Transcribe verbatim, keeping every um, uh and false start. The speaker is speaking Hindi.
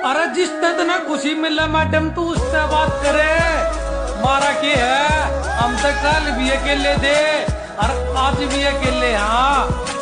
अरे जिस तना खुशी मिले मैडम तू उससे बात करे। मारा के है हम तो कल भी अकेले थे और आज भी अकेले। हाँ